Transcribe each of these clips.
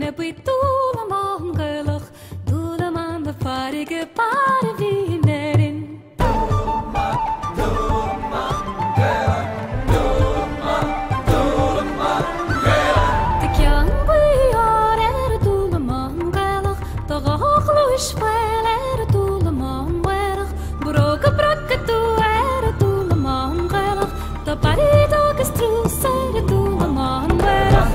binne World-Dúlamán gulach, Dúlamán de farige pare wie nerin. Dúlamán, Dúlamán gulach, Dúlamán, Dúlamán gulach. De kjang bui har Dúlamán gulach, de gach lois fel Dúlamán werach, broke brakke toe Dúlamán gulach, de pare dages troes Dúlamán werach.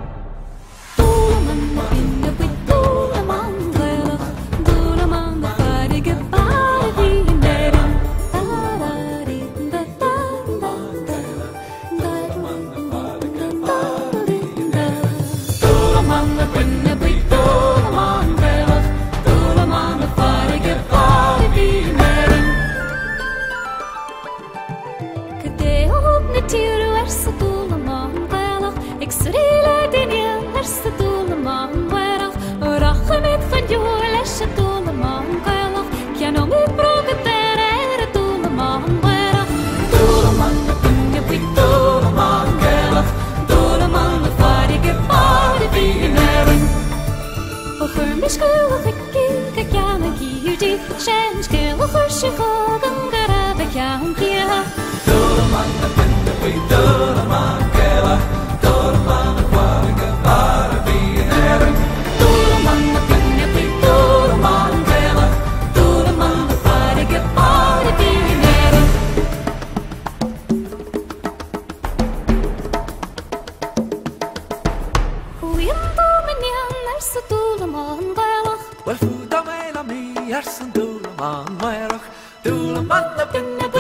Ik schreeuw in je eerste Dúlamán werach, rachen met van jou lesje Dúlamán werach, ja no me broke ter Dúlamán werach. Dúlamán binne Dúlamán gulach, Dúlamán de farige pare wie nerin. Och me schuldig ik ja me kiuji, shen schuldig she gogan garabe kan kia. Dúlamán binne Dúlamán gulach, Dúlamán de farige pare wie nerin. Dúlamán binne Dúlamán gulach, Dúlamán de farige pare wie nerin. Hoe men jan se Dúlamán gulach. Wel, voed dan mij aan mij, Dúlamán werach, Dúlamán binne